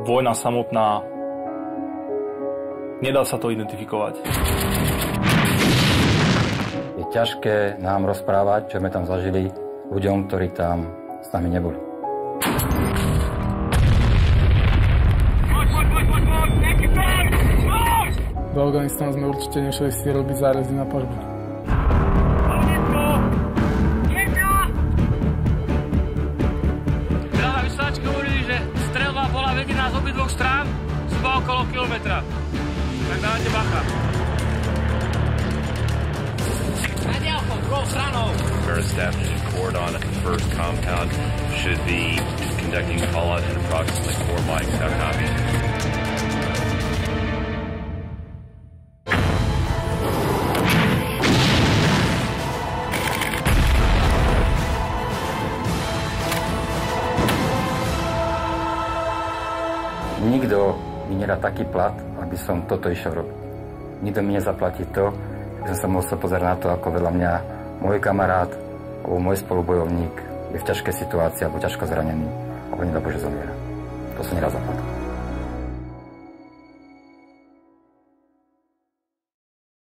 vojna samotná, nedá sa to identifikovať. Je ťažké nám rozprávať, čo sme tam zažili ľuďom, ktorí tam s nami neboli. Do Afganistanu sme určite nešli si robiť zárezy na pažbu. Dráha vysielačky hovorili, že streľba bola vedená z obidvoch strán, zhruba okolo kilometra. Tak dávate bacha. Our establishing cordon at the first compound should be conducting call-out at approximately 4 mics. How copy? Nikto mi nedá taký plat, aby som toto išiel robiť. Nikto mi nezaplatí to, že som sa musel pozerať na to, ako vedľa mňa môj kamarát alebo môj spolubojovník je v ťažkej situácii alebo ťažko zranený alebo nedá Bože zomiera. To sa nedá zaplatiť.